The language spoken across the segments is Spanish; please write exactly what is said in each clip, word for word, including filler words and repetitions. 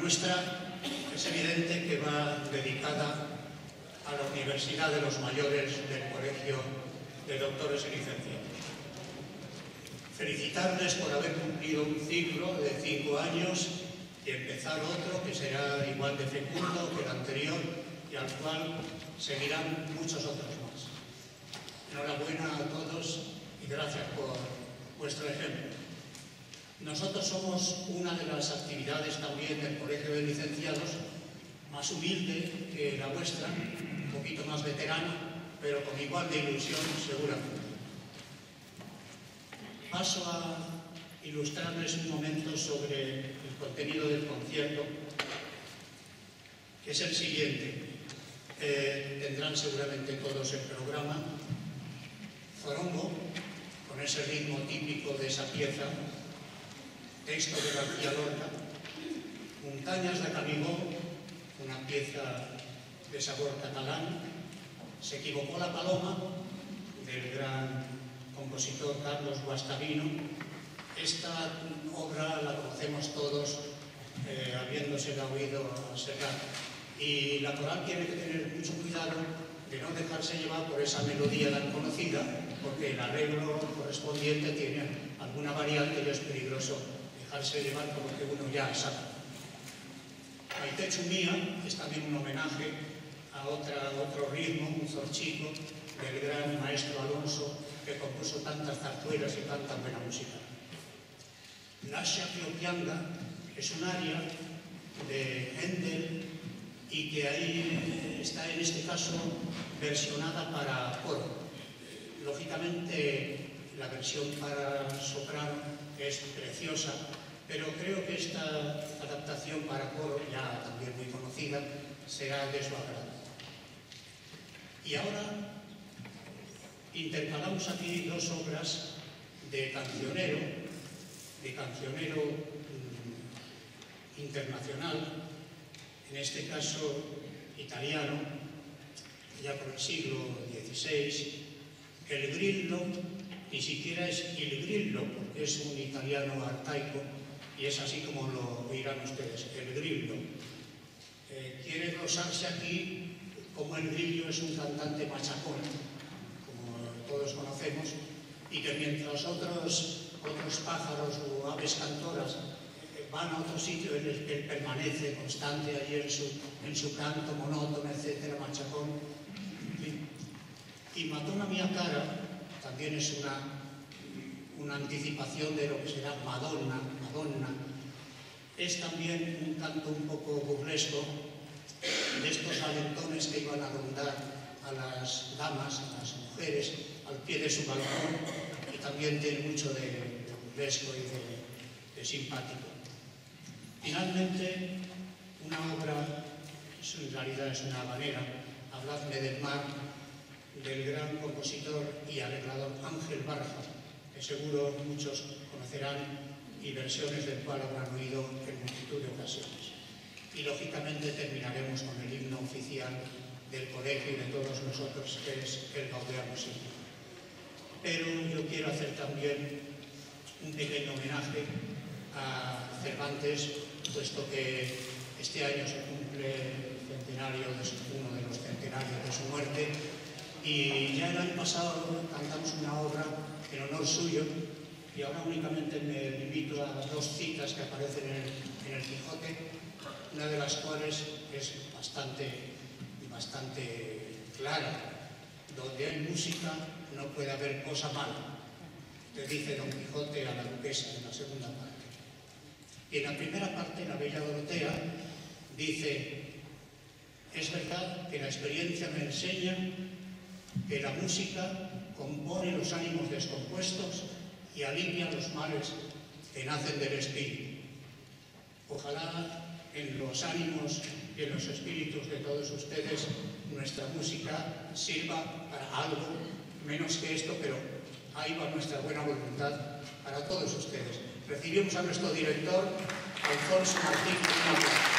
nuestra es evidente que va dedicada a la Universidad de los Mayores del Colegio de Doctores y Licenciados. Felicitarles por haber cumplido un ciclo de cinco años y empezar otro que será igual de fecundo que el anterior y al cual seguirán muchos otros más. Enhorabuena a todos y gracias por vuestro ejemplo. Nosotros somos una de las actividades también del Colegio de Licenciados más humilde que la vuestra, un poquito más veterana, pero con igual de ilusión seguramente. Paso a ilustrarles un momento sobre el contenido del concierto, que es el siguiente. Eh, tendrán seguramente todos el programa. Zorongo, con ese ritmo típico de esa pieza, texto de García Lorca. Montañas de Canigó, una pieza de sabor catalán. Se equivocó la paloma, del gran compositor Carlos Guastavino. Esta obra la conocemos todos, eh, habiéndosela oído a Serrat. Y la coral tiene que tener mucho cuidado de no dejarse llevar por esa melodía tan conocida, porque el arreglo correspondiente tiene alguna variante y es peligroso dejarse llevar por lo que uno ya sabe. Maite Chumía es también un homenaje a otra, otro ritmo, un zorchico, del gran maestro Alonso, que compuso tantas zarzuelas y tanta buena música. Lascia Piopianga es un aria de Händel y que ahí está en este caso versionada para coro. Lógicamente la versión para soprano es preciosa, pero creo que esta adaptación para coro, ya también muy conocida, será de su agrado. Y ahora intercalamos aquí dos obras de cancionero, de cancionero mm, internacional, en este caso italiano, ya por el siglo dieciséis. El Grillo ni siquiera es il Grillo, porque es un italiano arcaico, y es así como lo oirán ustedes, el Grillo. Eh, quiere glosarse aquí como el Grillo es un cantante machacón, como todos conocemos, y que mientras otros, otros pájaros o aves cantoras eh, van a otro sitio, él, él permanece constante allí en su, en su canto monótono, etcétera, machacón. Y Madonna Mia Cara también es una, una anticipación de lo que será Madonna, Madonna. Es también un canto un poco burlesco, de estos alentones que iban a rondar a las damas, a las mujeres, al pie de su balcón, y también tiene mucho de, de burlesco y de, de simpático. Finalmente, una obra, en realidad es una habanera, Habladme del mar, del gran compositor y arreglador Ángel Barja, que seguro muchos conocerán y versiones del cual habrán oído en multitud de ocasiones. Y lógicamente terminaremos con el himno oficial del colegio y de todos nosotros, que es el Gaudeamus Igitur. Pero yo quiero hacer también un pequeño homenaje a Cervantes, puesto que este año se cumple el centenario de su, uno de los centenarios de su muerte, y ya el año pasado cantamos una obra en honor suyo, y ahora únicamente me limito a dos citas que aparecen en el, en el Quijote, una de las cuales es bastante, bastante clara. Donde hay música no puede haber cosa mala, le dice Don Quijote a la duquesa en la segunda parte. Y en la primera parte, la Bella Dorotea dice: es verdad que la experiencia me enseña que la música compone los ánimos descompuestos y alivia los males que nacen del espíritu. Ojalá en los ánimos y en los espíritus de todos ustedes nuestra música sirva para algo menos que esto, pero ahí va nuestra buena voluntad para todos ustedes. Recibimos a nuestro director, Alfonso Martín.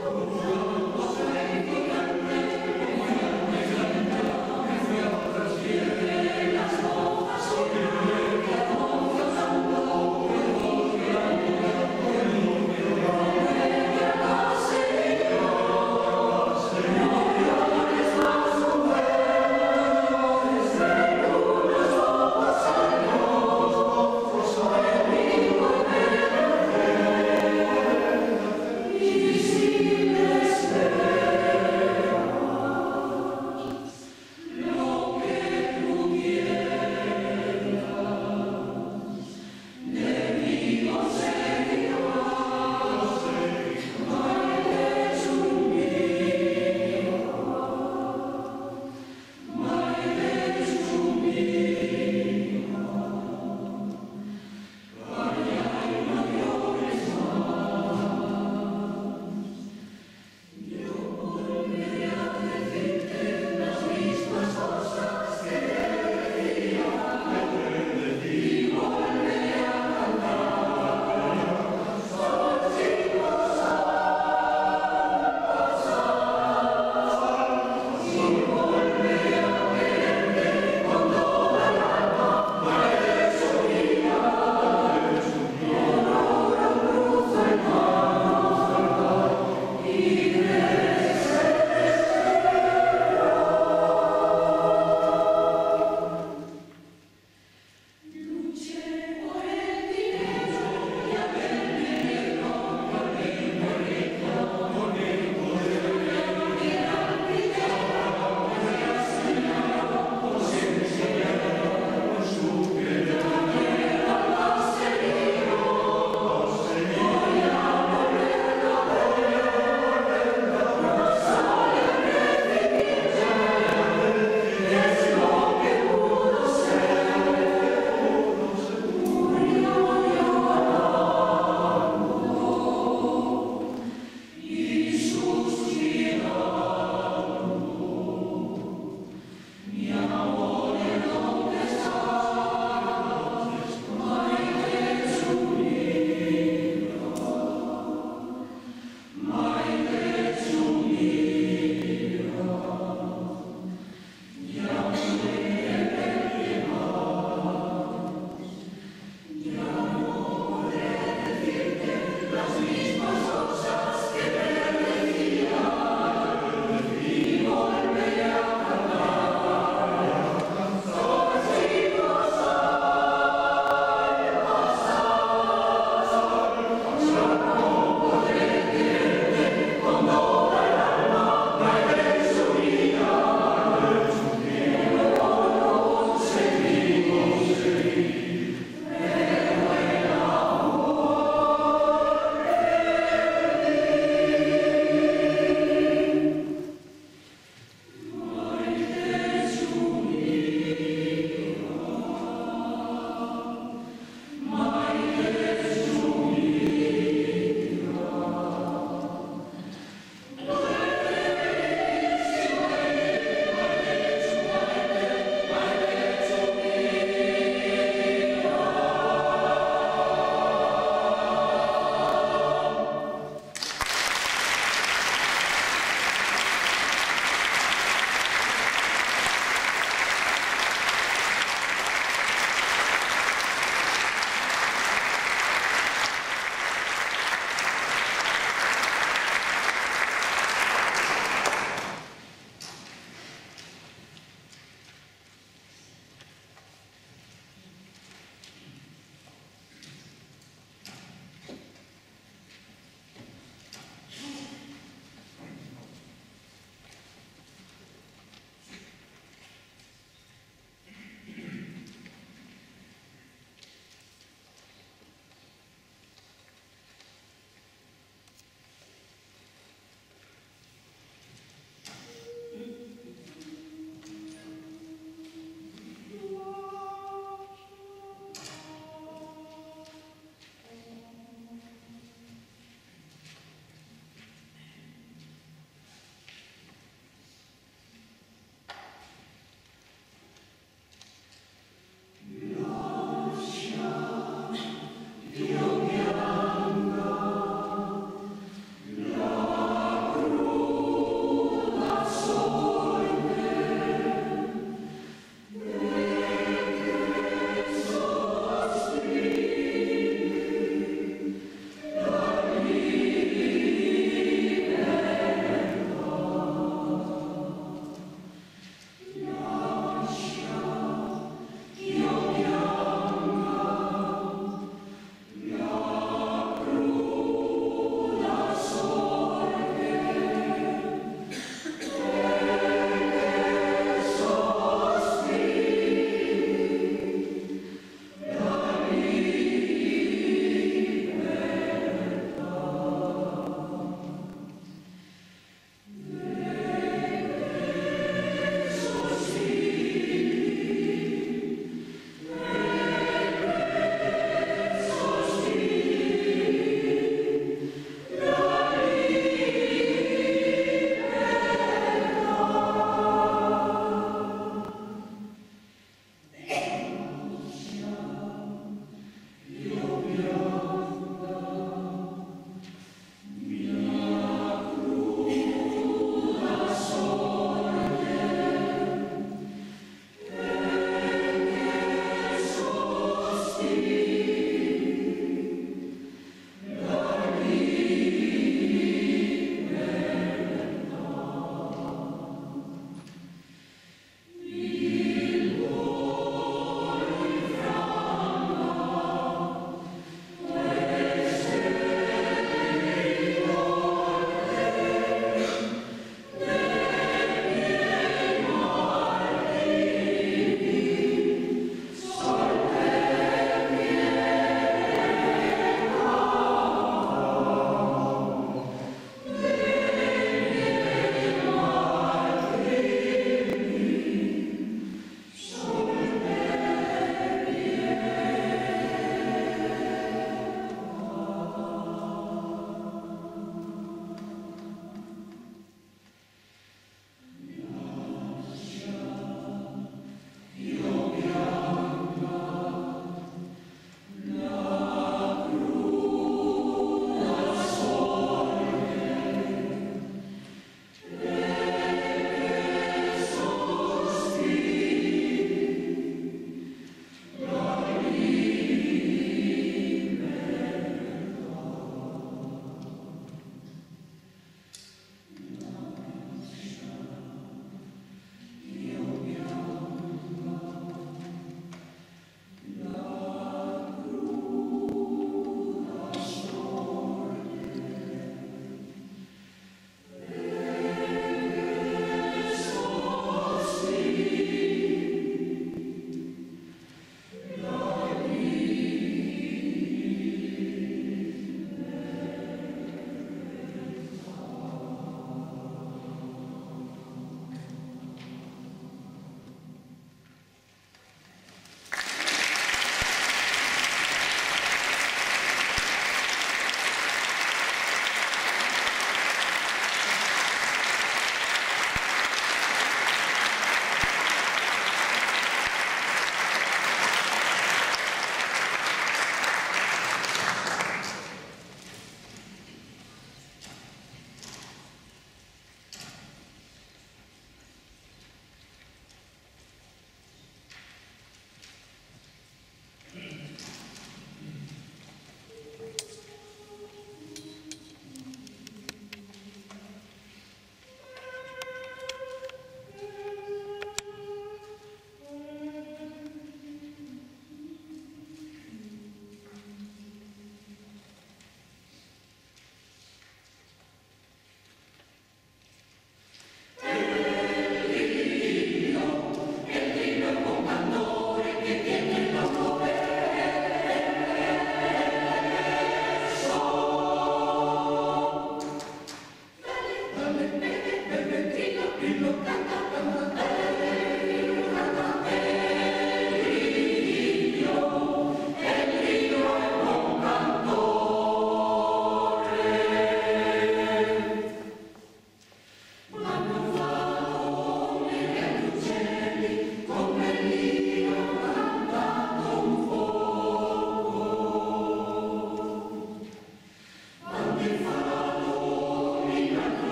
Yes.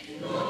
No